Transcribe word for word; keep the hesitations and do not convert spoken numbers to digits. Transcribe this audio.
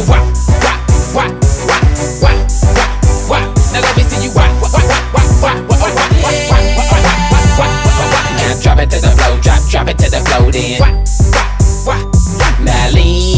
wop, wop, wop, wop, wop, wop, wop. Now let me see you wop, wop, wop, wop, wop, wop, wop, wop, wop, wop, wop, wop. Now drop it to the floor, drop, drop it to the floor, then wop, wop, wop. Now lean.